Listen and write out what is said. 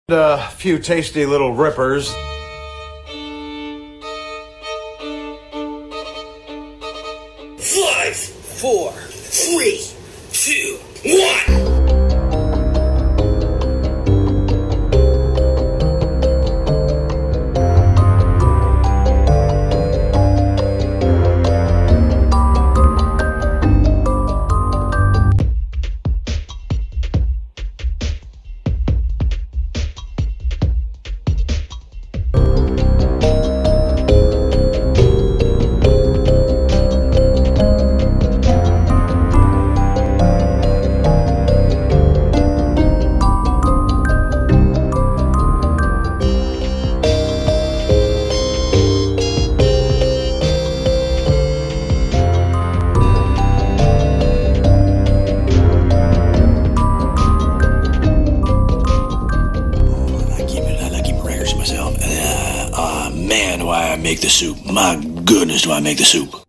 A few tasty little rippers. 5, 4, 3, 2, 1. Man, do I make the soup. My goodness, do I make the soup.